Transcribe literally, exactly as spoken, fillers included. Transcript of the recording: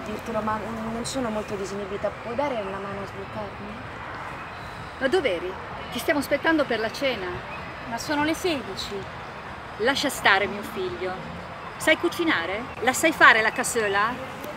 dirtelo, ma non sono molto disinibita. Puoi dare una mano a sbloccarmi? Ma dov'eri? Ti stiamo aspettando per la cena. Ma sono le sedici. Lascia stare mio figlio. Sai cucinare? La sai fare la cassola?